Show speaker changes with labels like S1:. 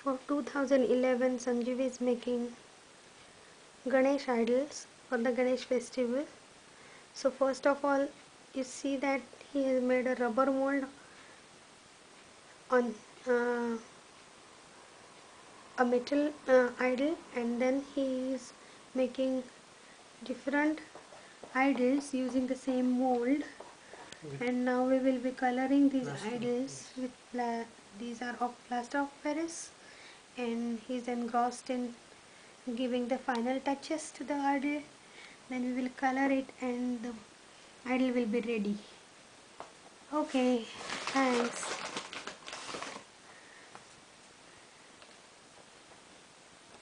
S1: For 2011, Sanjeev is making Ganesh Idols for the Ganesh festival. So first of all, you see that he has made a rubber mold on a metal idol, and then he is making different idols using the same mold. And now we will be coloring these idols with these are of plaster of Paris, and he's engrossed in giving the final touches to the idol. Then we will color it and the idol will be ready. Okay, thanks.